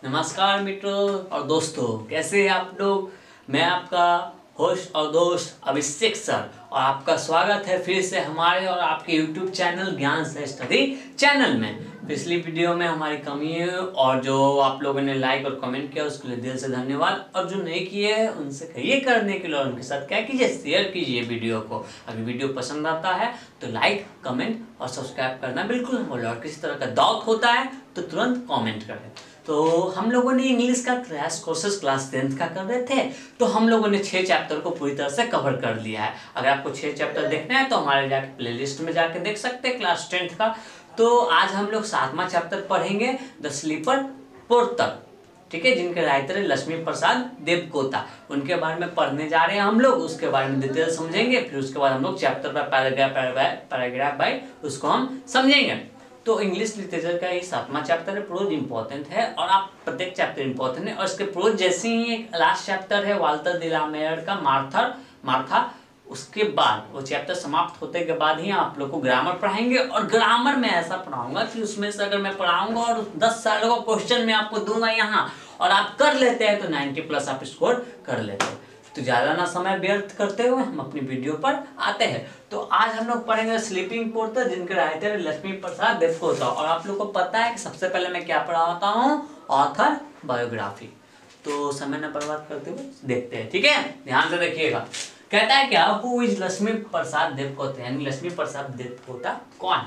नमस्कार मित्रों और दोस्तों, कैसे हैं आप लोग। मैं आपका होस्ट और दोस्त अभिषेक सर और आपका स्वागत है फिर से हमारे और आपके YouTube चैनल ज्ञान से स्टडी चैनल में। पिछली वीडियो में हमारी कमी है और जो आप लोगों ने लाइक और कमेंट किया उसके लिए दिल से धन्यवाद, और जो नहीं किए हैं उनसे कहिए करने के लिए और उनके साथ क्या कीजिए, शेयर कीजिए वीडियो को। अगर वीडियो पसंद आता है तो लाइक, कमेंट और सब्सक्राइब करना बिल्कुल न भूलें, और किसी तरह का डाउट होता है तो तुरंत कमेंट करें। तो हम लोगों ने इंग्लिश का क्रैश कोर्सेज क्लास 10th का कर रहे थे, तो हम लोगों ने 6 चैप्टर को पूरी तरह से कवर कर लिया है। अगर आपको 6 चैप्टर देखना है तो हमारे जाके प्लेलिस्ट में जाके देख सकते हैं क्लास 10th का। तो आज हम लोग 7वां चैप्टर पढ़ेंगे, द स्लीपर पोर्टर, ठीक है, जिनके राइटर है लक्ष्मी प्रसाद देवकोटा। उनके बारे में पढ़ने जा रहे हैं हम लोग, उसके बारे में डिटेल समझेंगे, फिर उसके बाद हम लोग चैप्टर बाय पैराग्राफ बाय उसको हम समझेंगे। तो इंग्लिश लिटरेचर का ये 7वां चैप्टर है, प्रोज इंपॉर्टेंट है और आप प्रत्येक चैप्टर इंपॉर्टेंट है। और इसके प्रोज जैसे ही एक लास्ट चैप्टर है वाल्टर डिलामेयर का मार्था, उसके बाद वो चैप्टर समाप्त होते के बाद ही आप लोग को ग्रामर पढ़ाएंगे। और ग्रामर में ऐसा पढ़ाऊंगा कि उसमें से अगर मैं पढ़ाऊंगा और 10 सालों का क्वेश्चन मैं आपको दूंगा यहाँ और आप कर लेते हैं तो 90+ आप स्कोर कर लेते हैं। तो ज़्यादा ना समय व्यर्थ करते हुए हम अपनी वीडियो पर आते हैं। तो आज हम लोग पढ़ेंगे स्लीपिंग पोर्टर, जिनके राइटर है लक्ष्मी प्रसाद देवकोटा। और आप लोग को पता है कि सबसे पहले मैं क्या पढ़ाता हूँ, ऑथर बायोग्राफी। तो समय न बर्बाद करते हुए देखते हैं, ठीक है, ध्यान से देखिएगा। कहता है क्या, हु इज लक्ष्मी प्रसाद देवकोटा, यानी लक्ष्मी प्रसाद देवकोटा कौन।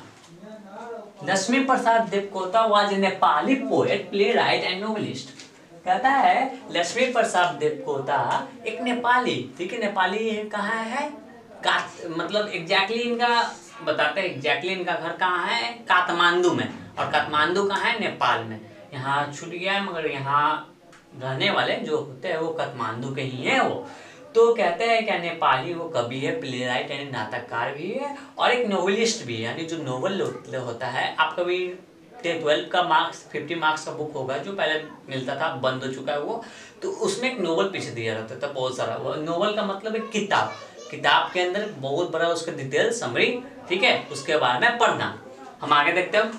Laxmi Prasad Devkota was a Nepali poet, playwright and novelist. कहता है लक्ष्मी प्रसाद देवकोटा एक नेपाली, ठीक है, नेपाली कहाँ है, मतलब एग्जैक्टली इनका बताते हैं, एग्जैक्टली इनका घर कहाँ है, काठमांडू में। और काठमांडू कहाँ है, नेपाल में। यहाँ छूट गया है मगर यहाँ रहने वाले जो होते हैं वो काठमांडू के ही हैं वो। तो कहते हैं क्या, नेपाली वो कवि है, प्ले राइट यानी नाटककार भी है और एक नोवेलिस्ट भी है, यानी जो नोवेल होता है। आप कभी 12 का मार्क्स 50 मार्क्स का बुक होगा जो पहले मिलता था, बंद हो चुका है वो, तो उसमें एक नोवेल पीछे दिया रहता था बहुत सारा। वो नोवेल का मतलब एक किताब के अंदर बहुत बड़ा उसका डिटेल समरी, ठीक है, उसके बारे में पढ़ना। हम आगे देखते हैं।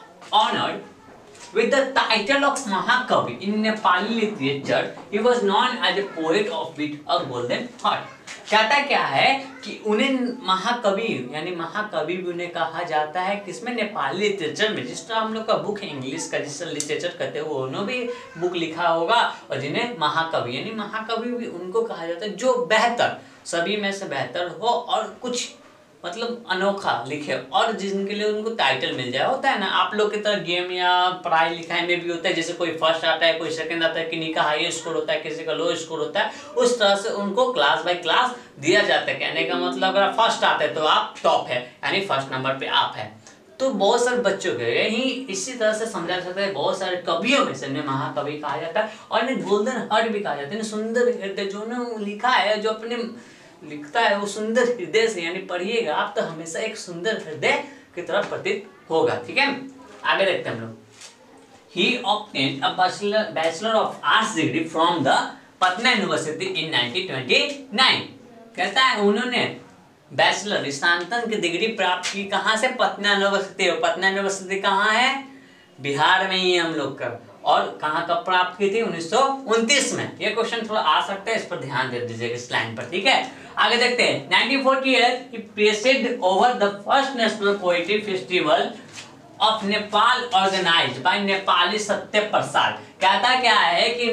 Honoured with the title of Mahakavi in Nepali literature, he was known as a poet of with a golden heart. कहता क्या है कि उन्हें महाकवि यानी महाकवि भी उन्हें कहा जाता है, किसमें, नेपाली लिटरेचर में। जिस तरह हम लोग का बुक है इंग्लिश का जिस तरह लिटरेचर कहते हैं, वो उन्होंने भी बुक लिखा होगा, और जिन्हें महाकवि यानी महाकवि भी उनको कहा जाता है जो बेहतर, सभी में से बेहतर हो और कुछ मतलब अनोखा लिखे, और जिनके लिए उनको टाइटल मिल जाए। होता है ना आप लोग की तरह गेम या पढ़ाई लिखाई में भी होता है, जैसे कोई फर्स्ट आता है, कोई सेकंड आता है, किसी का हाई स्कोर होता है, किसी का लो स्कोर होता है, उस तरह से उनको क्लास बाय क्लास दिया जाता है। कहने का मतलब अगर आप फर्स्ट आते हैं तो आप टॉप है, यानी फर्स्ट नंबर पे आप है। तो बहुत सारे बच्चों के यही इसी तरह से समझा जाता है। बहुत सारे कवियों में से इन्हें महाकवि कहा जाता है और इन्हें गोल्डन हार्ट भी कहा जाता है। सुंदर हृदय जो ने लिखा है, जो अपने लिखता है वो सुंदर हृदय से, यानी पढ़िएगा आप तो हमेशा एक सुंदर हृदय की तरफ प्रतीत होगा, ठीक है। आगे देखते हैं हम लोग। He obtained a bachelor of arts degree from the Patna university in 1929। कहता है उन्होंने बैचलर स्नातक की डिग्री प्राप्त की कहाँ से, पटना यूनिवर्सिटी। पटना यूनिवर्सिटी कहाँ है, बिहार में ही हम लोग का। और कहाँ कब प्राप्त की थी, 1929 में। ये क्वेश्चन थोड़ा आ सकता है, इस पर ध्यान दे दीजिएगा इस लाइन पर, ठीक है। आगे देखते हैं। 1948 he presided over the first national poetry festival of Nepal organized by Nepali सत्य प्रसाद। कहता क्या है कि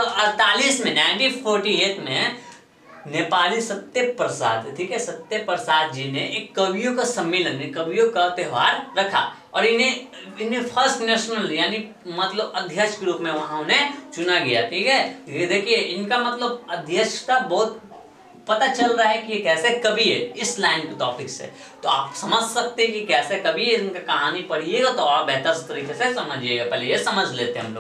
1948 में 1948 में नेपाली सत्य प्रसाद, ठीक है, सत्य प्रसाद जी ने एक कवियों का सम्मेलन, कवियों का त्योहार रखा और इन्हें फर्स्ट नेशनल यानी मतलब अध्यक्ष के रूप में वहां उन्हें चुना गया, ठीक है। ये देखिए इनका मतलब अध्यक्षता बहुत पता चल रहा है कि ये कैसे कवि है इस लाइन के टॉपिक से। तो आप समझ सकते हैं कि कैसे कवि है, इनका कहानी पढ़िएगा तो और बेहतर तरीके से समझिएगा। पहले ये समझ लेते हैं हम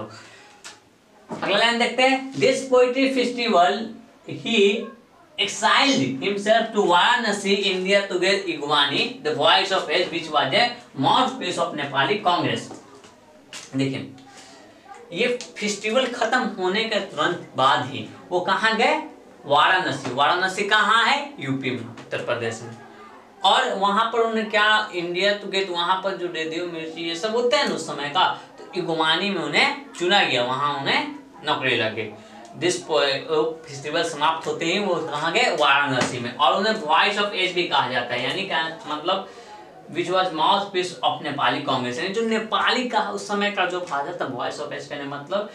लोग। अगला लाइन देखते हैं। This poetry festival he exiled himself to Varanasi, India to get Igwani, the voice of age, which was a mouthpiece of Nepali Congress। देखिए ये फेस्टिवल खत्म होने के तुरंत बाद ही वो कहाँ गए, वाराणसी। वाराणसी कहाँ है, यूपी में, उत्तर प्रदेश में। और वहां पर उन्होंने क्या, इंडिया टू गेट, वहां पर जो रेडियो मिर्ची ये सब होते हैं उस समय का, तो इगुवानी में उन्हें चुना गया, वहां उन्हें नौकरी लगी। दिस फेस्टिवल समाप्त होते ही वो कहाँ गए, वाराणसी में। और उन्हें वॉइस ऑफ एज भी कहा जाता है, यानी क्या मतलब which was mouthpiece of Nepali Congress, यानी जो नेपाली का उस समय का जो फादर था, वॉइस ऑफ एज कहने मतलब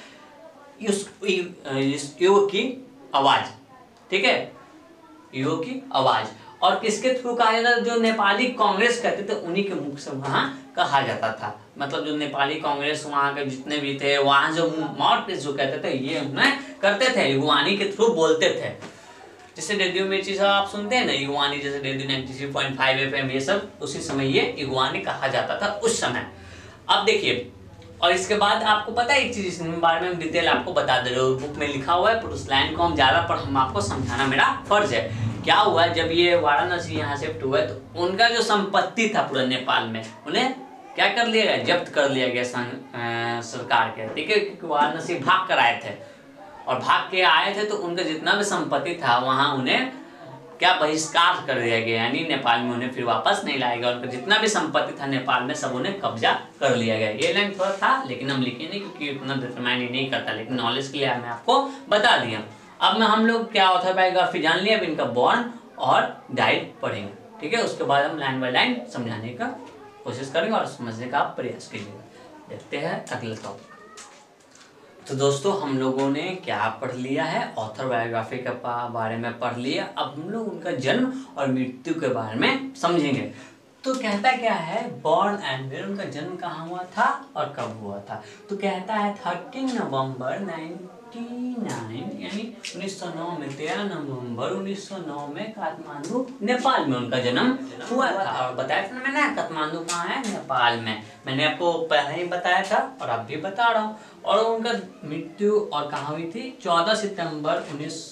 इस युग की आवाज, ठीक है, युग की आवाज। और किसके थ्रू कहा जाता था, जो नेपाली कांग्रेस कहते थे उन्हीं के मुख से वहां कहा जाता था। मतलब जो नेपाली कांग्रेस वहां के जितने भी थे, वहां जो माउथ पीस जो कहते थे, ये उन्हें करते थे, युगवानी के थ्रू बोलते थे। जैसे रेडियो मिर्ची सब आप सुनते हैं ना, युगवानी, जैसे रेडियो 93.5 FM, ये सब उसी समय ये युगवानी कहा जाता था उस समय। अब देखिए, और इसके बाद आपको पता है एक चीज, इसके बारे में डिटेल आपको बता दे रहे हो, बुक में लिखा हुआ है, पर उस लाइन को हम ज्यादा पर हम आपको समझाना मेरा फर्ज है। क्या हुआ, जब ये वाराणसी यहाँ शिफ्ट हुए तो उनका जो संपत्ति था पूरा नेपाल में, उन्हें क्या कर लिया गया, जब्त कर लिया गया सरकार के, ठीक है, क्योंकि वाराणसी भाग कर आए थे। और भाग के आए थे तो उनका जितना भी संपत्ति था वहां उन्हें क्या बहिष्कार कर दिया गया, यानी नेपाल में उन्हें फिर वापस नहीं लाएगा। उनका जितना भी संपत्ति था नेपाल में सब उन्हें कब्जा कर लिया गया। ये लाइन थोड़ा था लेकिन हम लिखे नहीं क्योंकि उतना डिटरमाइन ही नहीं करता, लेकिन नॉलेज के लिए मैं आपको बता दिया। अब में हम लोग क्या ऑथोबायोग्राफी जान लिया, अब इनका बॉर्न और डाइट पढ़ेंगे, ठीक है। उसके बाद हम लाइन बाय लाइन समझाने का कोशिश करेंगे और समझने का आप प्रयास कीजिएगा। देखते हैं अगले टॉपिक। तो दोस्तों हम लोगों ने क्या पढ़ लिया है, ऑथर बायोग्राफी के बारे में पढ़ लिया। अब हम लोग उनका जन्म और मृत्यु के बारे में समझेंगे। तो कहता क्या है, बॉर्न एंड वेयर, उनका जन्म कहाँ हुआ था और कब हुआ था। तो कहता है 13 नवंबर 1909, यानी 1909 में, 13 नवंबर 1909 में काठमांडू नेपाल में उनका जन्म हुआ था। और बताया था मैंने, काठमांडू कहाँ है, नेपाल में। मैंने आपको पहले ही बताया था और अब भी बता रहा हूँ। और उनका मृत्यु और कहाँ हुई थी, 14 सितंबर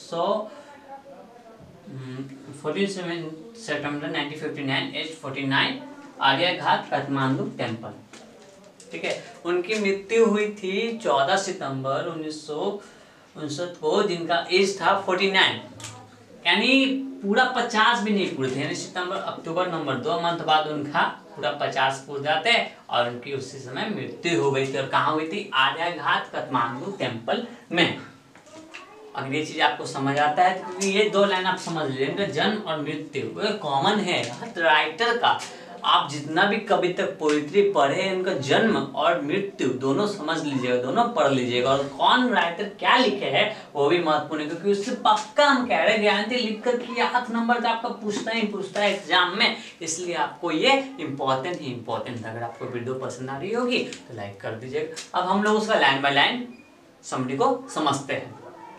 1959, एज 49, आर्या घाट काठमांडू टेम्पल, ठीक है। उनकी मृत्यु हुई थी 14 सितंबर 1959 को, जिनका एज था 49, यानी पूरा 50 भी नहीं पूरे थे, यानी सितंबर, अक्टूबर, नवंबर 2 मंथ बाद उनका पूरा 50 पूछ जाते और उनकी उसी समय मृत्यु हो गई थी। और कहाँ हुई थी, आर्या घाट काठमांडू टेम्पल में। अगर ये चीज आपको समझ आता है क्योंकि ये दो लाइन आप समझ लीजिए, जन्म और मृत्यु कॉमन है राइटर का। आप जितना भी कविता पोइट्री पढ़े, उनका जन्म और मृत्यु दोनों समझ लीजिएगा, दोनों पढ़ लीजिएगा। और कौन राइटर क्या लिखे हैं वो भी महत्वपूर्ण है, क्योंकि उससे पक्का हम कह रहे हैं गारंटी लिखकर कि 8 नंबर का आपका पूछता है एग्जाम में, इसलिए आपको ये इंपॉर्टेंट ही इंपॉर्टेंट। अगर आपको वीडियो पसंद आ रही होगी तो लाइक कर दीजिएगा। अब हम लोग उसका लाइन बाय लाइन समरी को समझते हैं।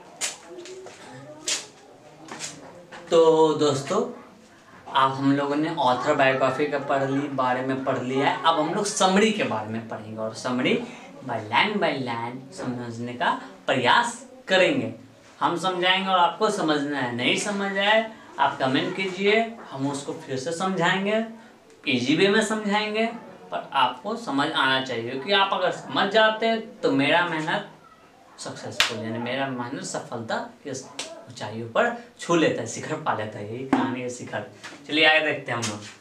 तो दोस्तों अब हम लोगों ने ऑथर बायोग्राफी के बारे में पढ़ लिया है। अब हम लोग समरी के बारे में पढ़ेंगे और समरी बाय लाइन समझने का प्रयास करेंगे। हम समझाएंगे और आपको समझना है। नहीं समझ आए आप कमेंट कीजिए, हम उसको फिर से समझाएंगे, इजी वे में समझाएंगे, पर आपको समझ आना चाहिए। क्योंकि आप अगर समझ जाते हैं तो मेरा मेहनत सक्सेसफुल, यानी मेरा मेहनत सफलता के ऊंचाइयों पर छू लेता है, शिखर पा लेता है। यही कहानी है, शिखर। चलिए आगे देखते हैं हम लोग।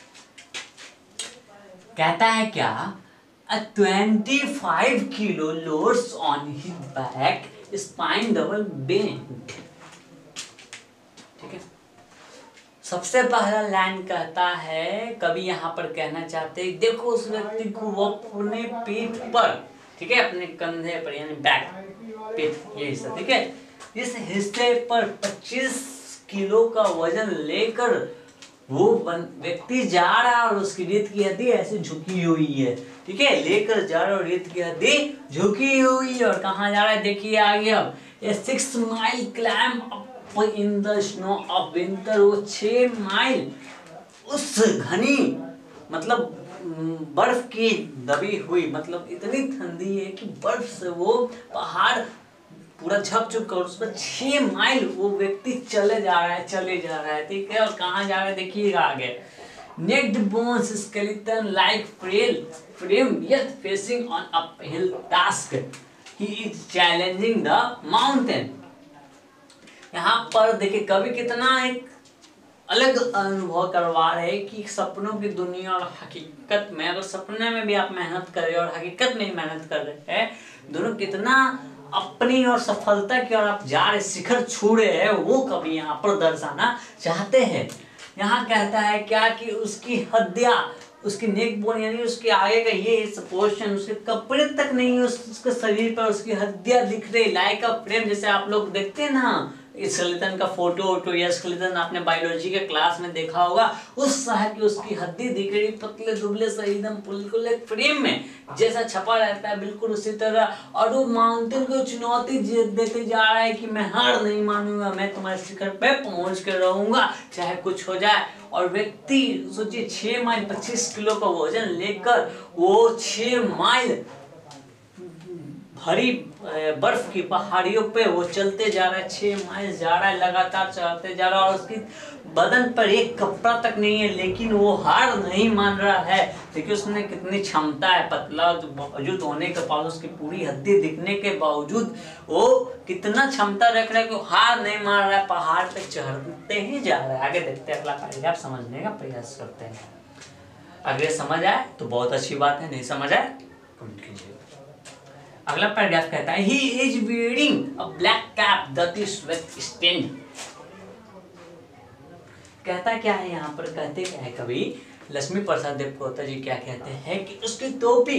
कहता है क्या, a 25 kilo loads on his back, spine double bent, ठीक है। सबसे पहला लाइन कहता है, कभी यहाँ पर कहना चाहते हैं, देखो उस व्यक्ति को वो अपने पीठ पर, ठीक है, अपने कंधे पर, यानी बैक, पीठ, ये हिस्सा, ठीक है, इस हिस्से पर 25 किलो का वजन लेकर वो व्यक्ति जा रहा है और उसकी रीढ़ की हड्डी ऐसे झुकी हुई है, ठीक है, लेकर जा रहा है और रीढ़ की हड्डी झुकी हुई है। और कहाँ जा रहा है देखिए आगे, अब ये 6 mile climb up in the snow of winter, वो 6 माइल उस घनी मतलब बर्फ की दबी हुई, मतलब इतनी ठंडी है कि बर्फ से वो पहाड़ पूरा झप चुका और उसमें 6 माइल वो व्यक्ति चले जा रहा है, ठीक है। और कहाँ जा रहा है देखिएगा आगे, naked bones skeleton like frame yet facing on uphill task, he is challenging the mountain। यहाँ पर देखिए कवि कितना एक अलग अनुभव करवा रहे हैं कि सपनों की दुनिया और हकीकत में, अगर सपने में भी आप मेहनत कर रहे हो और हकीकत में मेहनत कर रहे हैं, दोनों कितना अपनी और सफलता की और आप जा रहे शिखर छू रहे हैं, वो कभी यहाँ पर दर्शाना चाहते हैं। यहाँ कहता है क्या कि उसकी हड्डियां, उसकी नेक बोन यानी उसके आगे का ये पोर्शन, उसके कपड़े तक नहीं, उसके शरीर पर उसकी हड्डियां दिख रही लाइक अ फ्रेम। जैसे आप लोग देखते हैं ना स्केलेटन का फोटो या स्केलेटन आपने बायोलॉजी के क्लास में देखा होगा, उस तरह की उसकी हड्डी दिख रही, पतले दुबले से एकदम बिल्कुल एक फ्रेम में जैसा छपा रहता है, बिल्कुल उसी तरह। और वो माउंटेन को चुनौती देते जा रहा है कि मैं हार नहीं मानूंगा, मैं तुम्हारे शिखर पे पहुंच कर रहूंगा चाहे कुछ हो जाए। और व्यक्ति सोचिए 6 माइल 25 किलो का वजन लेकर वो 6 माइल भरी बर्फ की पहाड़ियों पे वो चलते जा रहा है, 6 माइल जा रहा है, लगातार चलते जा रहा है और उसकी बदन पर एक कपड़ा तक नहीं है, लेकिन वो हार नहीं मान रहा है। देखिए उसमें कितनी क्षमता है, पतला बावजूद होने के बाद, उसकी पूरी हड्डी दिखने के बावजूद वो कितना क्षमता रख रहा है कि वो हार नहीं मान रहा है, पहाड़ पे चढ़ते ही जा रहा है। आगे देखते हैं अगला पैराग्राफ, समझने का प्रयास करते हैं। अगर समझ आए तो बहुत अच्छी बात है, नहीं समझ आए कमेंट कीजिए। अगला पैराग्राफ कहता है, he is wearing a black cap that is with stain। कहता क्या है यहाँ पर, कहते क्या है कवि लक्ष्मी प्रसाद देवकोटा जी क्या कहते हैं कि उसकी टोपी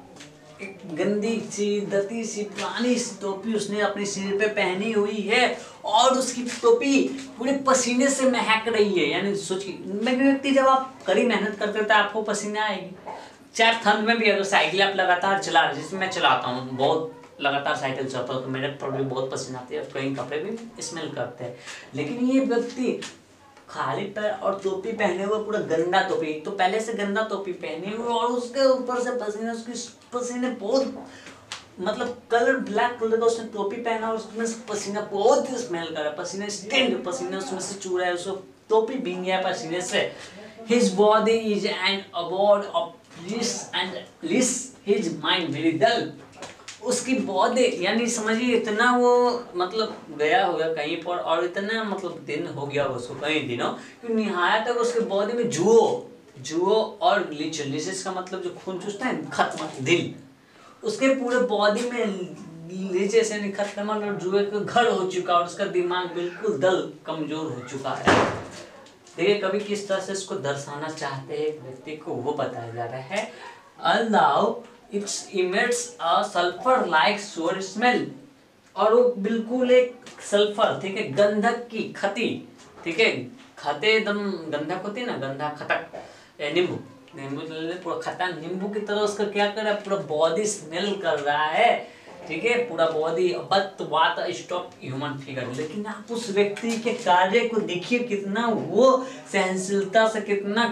एक गंदी सी दती सी पुरानी सी टोपी उसने अपने सिर पे पहनी हुई है और उसकी टोपी पूरे पसीने से महक रही है। यानी सोचिए व्यक्ति जब आप कड़ी मेहनत करते हो तो आपको पसीना आएगी, चाहे ठंड में भी। अगर साइकिल आप लगातार चला रहे, जैसे मैं चलाता हूँ, बहुत लगातार साइकिल चलाता हूँ तो मेरे पर भी बहुत पसीना आती है, कई कपड़े भी स्मेल करते हैं। लेकिन ये व्यक्ति खाली पैर और टोपी पहने हुए, पूरा गंदा टोपी, तो पहले से गंदा टोपी पहने हुए और उसके ऊपर से पसीने, उसकी पसीने बहुत मतलब कलर ब्लैक कलर का उसने टोपी पहना और उसमें से पसीना बहुत ही स्मेल कर रहा है, पसीने स्टेंड पसीना उसमें से चू रहा है, उसको टोपी भीग गया पसीने से। His body is an abode of bliss and bliss, his mind very dull। उसकी बॉडी यानी समझिए इतना वो मतलब गया होगा कहीं पर और इतना मतलब दिन हो गया उसको कई दिनों कि निहायत तक उसके बॉडी में जुओ और लीचेस का मतलब जो खून चूसता है खत्म दिल, उसके पूरे बॉडी में लीचेस यानी खत्म और जुए का घर हो चुका और उसका दिमाग बिल्कुल दल कमजोर हो चुका है। देखिए कभी किस तरह से इसको दर्शाना चाहते हैं व्यक्ति को वो बताया जा रहा है। Allow it's emits a sulphur like sour smell, और वो बिल्कुल एक सल्फर, ठीक है, गंधक की खती, ठीक है, खते एकदम गंधक होती है ना, गंधा खटक नींबू पूरा खट्टा नींबू की तरह उसका क्या कर रहा है, पूरा बॉडी स्मेल कर रहा है, ठीक है, पूरा body but what stop human figure. लेकिन आप उस व्यक्ति के कार्य को देखिए, कितना वो सहनशीलता से, कितना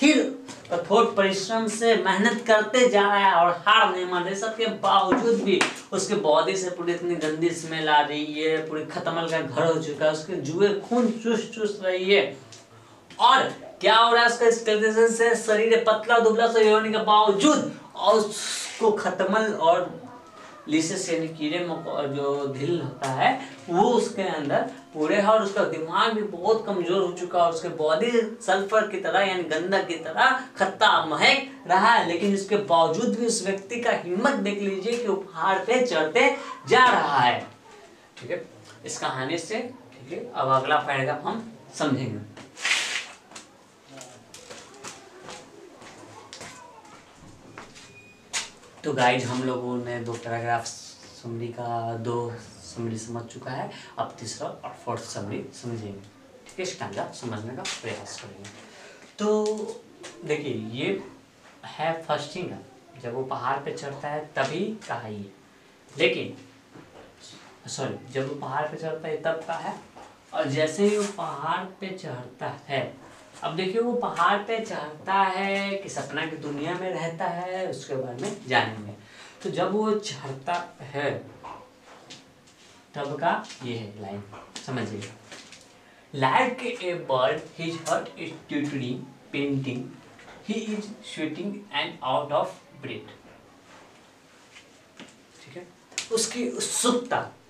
कठोर परिश्रम से मेहनत करते जा रहा है और हार नहीं मान रहे। सबके बावजूद भी उसके बॉडी से पूरी इतनी गंदी स्मेल आ रही है, पूरी खत्मल का घर हो चुका है, उसके जुए खून चूस रही है और क्या हो रहा है, उसका स्केलेटन से शरीर पतला दुबला सा होने के बावजूद और उसको खत्मल और लिसेस यानी कीड़े जो दिल होता है वो उसके अंदर पूरे है और उसका दिमाग भी बहुत कमजोर हो चुका है और उसके बॉडी सल्फर की तरह यानी गंधक की तरह खट्टा महक रहा है। लेकिन इसके बावजूद भी उस व्यक्ति का हिम्मत देख लीजिए कि वो पहाड़ पे चढ़ते जा रहा है, ठीक है, इस कहानी से, ठीक है। अब अगला पैराग्राफ हम समझेंगे। तो गाइज हम लोगों ने 2 पैराग्राफ समरी का 2 समरी समझ चुका है, अब तीसरा और 4th समरी समझेंगे, ठीक है, स्टैंडा समझने का प्रयास करेंगे। तो देखिए ये है फर्स्ट थिंग, जब वो पहाड़ पे चढ़ता है तभी का है ये, लेकिन सॉरी जब वो पहाड़ पे चढ़ता है तब का है, और जैसे ही वो पहाड़ पे चढ़ता है, अब देखिए वो पहाड़ पे चढ़ता है कि सपना की दुनिया में रहता है, उसके बारे में जानेंगे। तो जब वो चढ़ता है तब का ये है लाइन, समझिए। Like a bird his heart is twittering panting, he is sweating and out of breath, ठीक है। उसकी उत्सुकता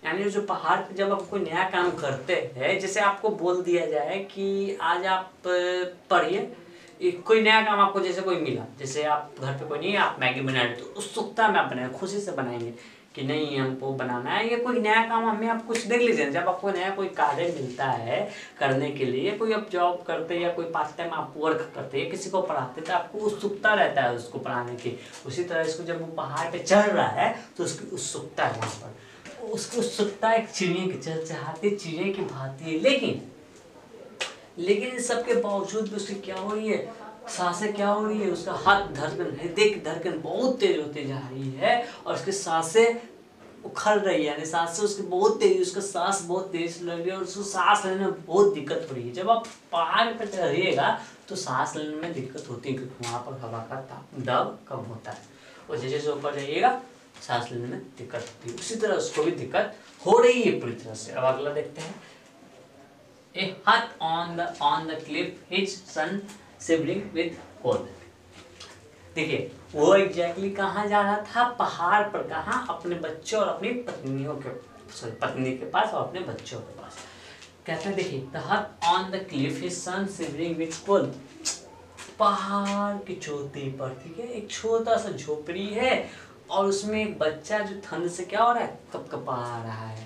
यानी जो पहाड़ पे जब आप कोई नया काम करते हैं, जैसे आपको बोल दिया जाए कि आज आप पढ़िए, कोई नया काम आपको जैसे कोई मिला, जैसे आप घर पे कोई नहीं है, आप मैगी बना रहे तो उत्सुकता में आप बनाएंगे, खुशी से बनाएंगे कि नहीं हमको बनाना है, ये कोई नया काम हमें आप कुछ देख लीजिए। जब आपको नया कोई कार्य मिलता है करने के लिए, कोई आप जॉब करते हैं या कोई पार्ट टाइम आप वर्क करते हैं, किसी को पढ़ाते तो आपको उत्सुकता रहता है उसको पढ़ाने की। उसी तरह इसको जब वो पहाड़ पे चढ़ रहा है तो उसकी उत्सुकता है, वहाँ पर उसकी उत्सुकता एक चिड़िया की चहचहाती चिड़िया की भांति है। लेकिन इन सबके बावजूद भी उसकी क्या हो रही है, सांसें क्या हो रही है, उसका हाथ धड़कन, हृदय की धड़कन बहुत तेज होती जा रही है और उसकी सांसें उखड़ रही है, यानी सांसें उसकी बहुत तेज, उसका सांस बहुत तेज लग रही है और उसको सांस लेने में बहुत दिक्कत हो रही है। जब आप पहाड़ पर चढ़िएगा तो सांस लेने में दिक्कत होती है, क्योंकि वहाँ पर हवा का दबाव कम होता है और जैसे जैसे ऊपर जाइएगा सांस लेने में दिक्कत होती है। उसी तरह उसको भी दिक्कत हो रही है पूरी तरह से। अब अगला देखते हैं। A hut on the cliff, his son sibling with cold। देखिए वो एग्जैक्टली कहाँ जा रहा था, पहाड़ पर। कहाँ? अपने बच्चों और अपनी पत्नी के पास और अपने बच्चों के पास। कहते हैं देखिए, the hut on the cliff, his son sibling with cold। पहाड़ की चोटी पर, ठीक है, एक छोटा सा झोपड़ी है और उसमें एक बच्चा जो ठंड से क्या हो रहा है, कपकपा रहा है।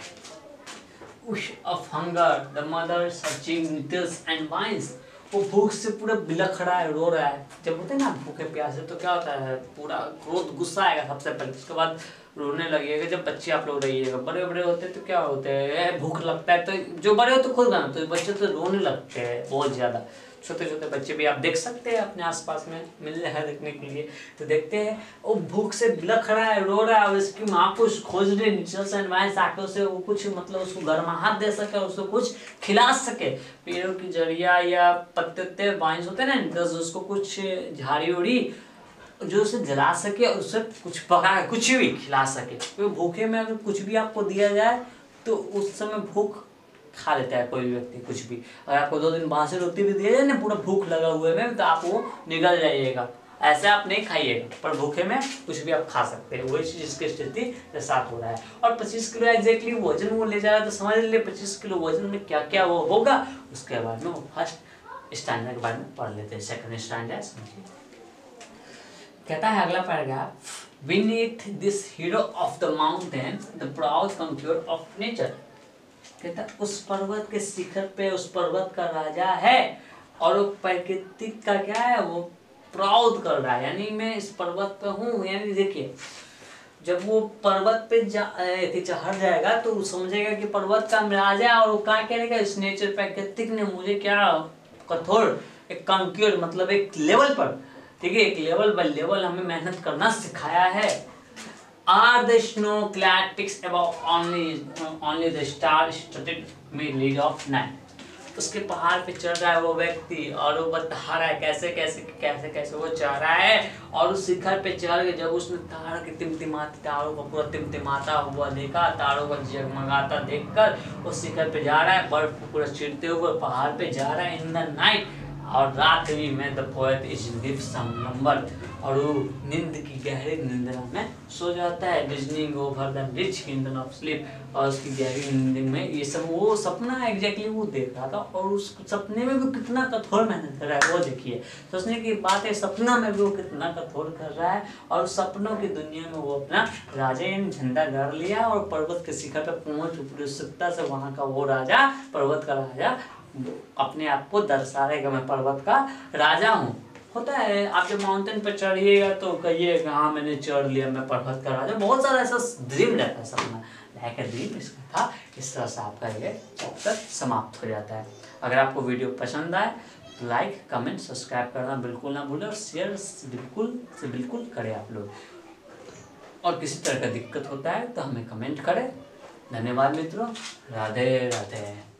of hunger, the mother searching nettles and vines। वो भूख से पूरा बिलख रहा है, रो रहा है। जब होते हैं ना भूखे प्यासे तो क्या होता है, पूरा क्रोध गुस्सा आएगा सबसे पहले, उसके बाद रोने लगेगा। जब बच्चे आप लोग रहिएगा, बड़े बड़े होते हैं तो क्या होते हैं, भूख लगता है तो जो बड़े होते तो खुद गाना, तो बच्चे तो रोने लगते हैं बहुत ज़्यादा। छोटे छोटे बच्चे भी आप देख सकते हैं अपने आसपास में, मिल रहे हैं देखने के लिए, तो देखते हैं वो भूख से बिलख रहा है, रो रहा है और उसकी माँ कुछ खोज रही नीचे एनवायरमेंट आके उसे वो कुछ मतलब उसको गर्माहट दे सके, उसको कुछ खिला सके। पेड़ों की जड़िया या पत्ते वाइन्स होते हैं ना, उसको कुछ झाड़ी उड़ी जो उसे जला सके और उसे कुछ पका कुछ भी खिला सके। तो भूखे में अगर कुछ भी आपको दिया जाए तो उस समय भूख खा लेता है कोई भी व्यक्ति कुछ भी। अगर आपको 2 दिन बासी रोटी भी दिया जाए ना, पूरा भूख लगा हुए में, तो आप वो निगल जाइएगा, ऐसे आप नहीं खाइएगा, पर भूखे में कुछ भी आप खा सकते हैं। वही चीज इसकी स्थिति के साथ हो रहा है। और 25 किलो एग्जैक्टली वजन वो ले जा रहा है, तो समझ लीजिए 25 किलो वजन में क्या क्या वो होगा। उसके बाद में वो फर्स्ट स्टैंडर्ड के बारे में पढ़ लेते हैं, सेकंड स्टैंडर्ड समझिए। कहता है अगला paragraph, beneath this hero of the mountain the proud conqueror of nature. कहता उस पर्वत के शिखर पे उस पर्वत का राजा है और वो प्रकृति का क्या है, वो प्राउड कर रहा है, यानी मैं इस पर्वत पे हूँ। यानी देखिए जब वो पर्वत पे चढ़ जाएगा तो समझेगा कि पर्वत का राजा, और वो क्या करेगा, इस नेचर प्राकृतिक ने मुझे क्या कठोर एक कंक्योर मतलब एक लेवल पर, ठीक है, एक लेवल बाय लेवल हमें मेहनत करना सिखाया है। Are the snow-clad peaks above only the star-studded middle of night। उसके पहाड़ पे चढ़ रहा है वो व्यक्ति और वो बता रहा है कैसे वो चढ़ रहा है। और उस शिखर पे चढ़ के जब उसने तारों को पूरा टिमटिमाता हुआ देखा, तारों को जगमगाता देखकर उस शिखर पे जा रहा है, बर्फ को पूरा चिरते हुए पहाड़ पे जा रहा है इन द नाइट। और रात में the poet is deep slumber, और वो नींद की गहरी निंद्रा में सो जाता है, listening over the rich kingdom of sleep. और उसकी गहरी नींद में ये सब वो सपना एग्जैक्टली वो देख रहा था, और उस सपने में भी कितना कठोर मेहनत कर रहा है वो देखिए। सोचने की बात है, सपना में भी वो कितना कठोर कर रहा है, और सपनों की दुनिया में वो अपना राजा झंडा गाड़ लिया और पर्वत के शिखर पर पहुंच उत्सुकता से वहाँ का वो राजा, पर्वत का राजा अपने आप को दर्शा रहेगा, मैं पर्वत का राजा हूँ। होता है आप जब माउंटेन पर चढ़िएगा तो कहिएगा हाँ मैंने चढ़ लिया, मैं पर्वत का राजा। बहुत सारा ऐसा ड्रीम रहता है, सपना लाइक अ ड्रीम इसका था। इस तरह से आपका ये चैप्टर समाप्त हो जाता है। अगर आपको वीडियो पसंद आए तो लाइक कमेंट सब्सक्राइब करना बिल्कुल ना भूलें, और शेयर बिल्कुल करें आप लोग। और किसी तरह का दिक्कत होता है तो हमें कमेंट करें। धन्यवाद मित्रों, राधे राधे।